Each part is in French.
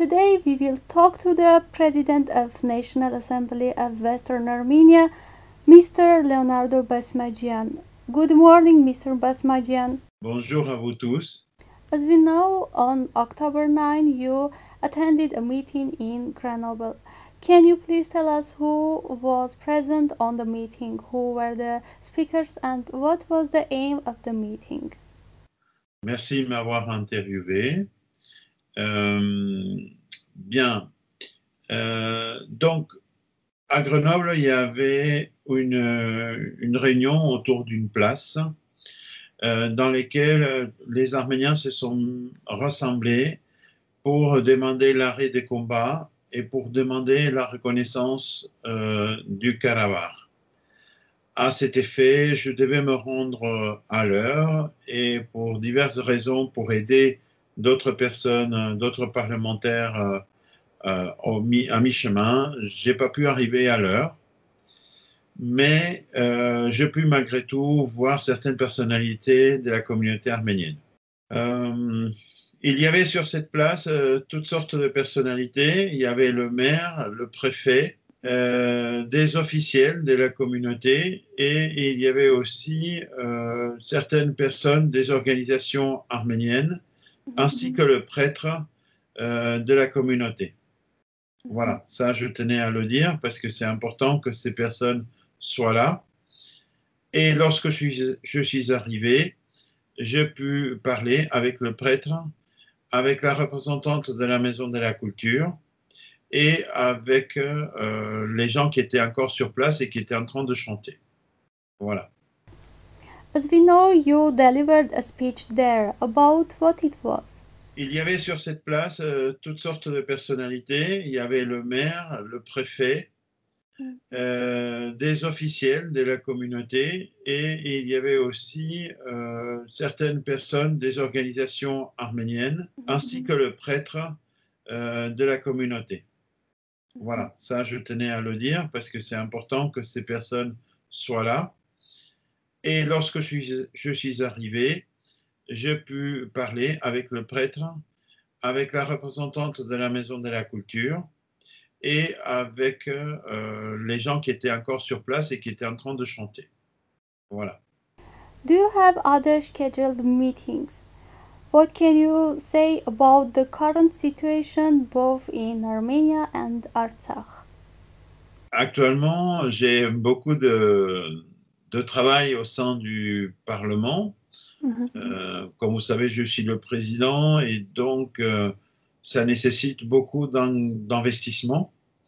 Today we will talk to the President of National Assembly of Western Armenia, Mr. Leonardo Basmajian. Good morning, Mr. Basmajian. Bonjour à vous tous. As we know, on October 9, you attended a meeting in Grenoble. Can you please tell us who was present on the meeting, who were the speakers, and what was the aim of the meeting? Merci de m'avoir interviewé. Bien. Donc, à Grenoble, il y avait une réunion autour d'une place dans laquelle les Arméniens se sont rassemblés pour demander l'arrêt des combats et pour demander la reconnaissance du Karabakh. À cet effet, je devais me rendre à l'heure et pour diverses raisons, pour aider d'autres personnes, d'autres parlementaires à mi-chemin, j'ai pas pu arriver à l'heure, mais j'ai pu malgré tout voir certaines personnalités de la communauté arménienne. Il y avait sur cette place toutes sortes de personnalités. Il y avait le maire, le préfet, des officiels de la communauté et il y avait aussi certaines personnes des organisations arméniennes ainsi que le prêtre de la communauté. Voilà, ça je tenais à le dire parce que c'est important que ces personnes soient là. Et lorsque je suis arrivé, j'ai pu parler avec le prêtre, avec la représentante de la Maison de la Culture et avec les gens qui étaient encore sur place et qui étaient en train de chanter. Voilà. As we know, you delivered a speech there. About what it was? Il y avait sur cette place toutes sortes de personnalités. Il y avait le maire, le préfet, des officiels de la communauté et il y avait aussi certaines personnes des organisations arméniennes ainsi que le prêtre de la communauté. Voilà, ça je tenais à le dire parce que c'est important que ces personnes soient là. Et lorsque je suis arrivé, j'ai pu parler avec le prêtre, avec la représentante de la Maison de la Culture et avec les gens qui étaient encore sur place et qui étaient en train de chanter. Voilà. Do you have other scheduled meetings? What can you say about the current situation both in Armenia and Artsakh? Actuellement, j'ai beaucoup de travail au sein du Parlement. Comme vous savez, je suis le président et donc ça nécessite beaucoup d'investissement.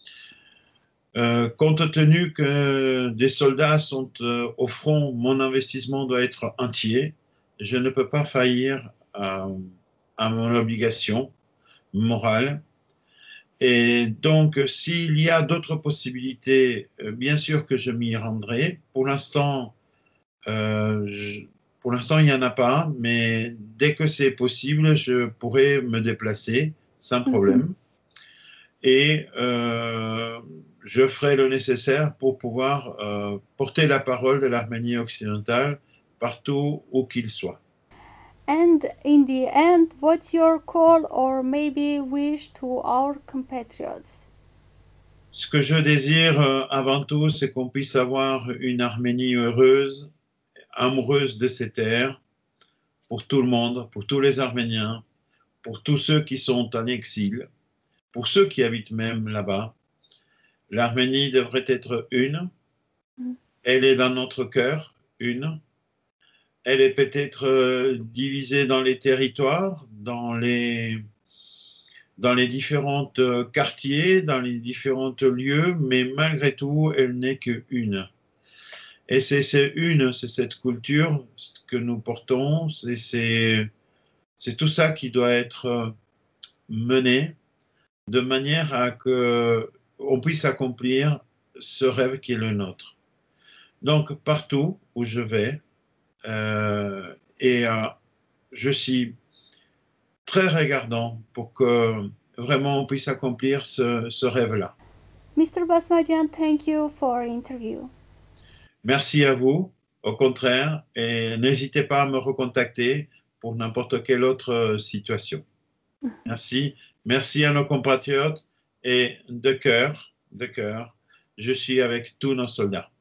Compte tenu que des soldats sont au front, mon investissement doit être entier. Je ne peux pas faillir à mon obligation morale. Et donc, s'il y a d'autres possibilités, bien sûr que je m'y rendrai. Pour l'instant, il n'y en a pas, mais dès que c'est possible, je pourrai me déplacer sans problème. Et je ferai le nécessaire pour pouvoir porter la parole de l'Arménie occidentale partout où qu'il soit. And in the end, what's your call or maybe wish to our compatriots? Ce que je désire avant tout, c'est qu'on puisse avoir une Arménie heureuse, amoureuse de ses terres, pour tout le monde, pour tous les Arméniens, pour tous ceux qui sont en exil, pour ceux qui habitent même là-bas. L'Arménie devrait être une. Elle est dans notre cœur, une. Elle est peut-être divisée dans les territoires, dans les différents quartiers, dans les différents lieux, mais malgré tout, elle n'est qu'une. Et c'est cette culture que nous portons, c'est tout ça qui doit être mené de manière à que on puisse accomplir ce rêve qui est le nôtre. Donc, partout où je vais, je suis très regardant pour que vraiment on puisse accomplir ce rêve-là. Mr. Basmajian, thank you for interview. Merci à vous, au contraire, et n'hésitez pas à me recontacter pour n'importe quelle autre situation. Merci Merci à nos compatriotes et de cœur, je suis avec tous nos soldats.